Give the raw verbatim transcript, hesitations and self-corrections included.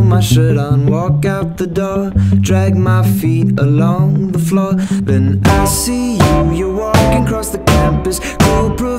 my shirt on, walk out the door, drag my feet along the floor. Then I see you, you're walking across the campus, cool,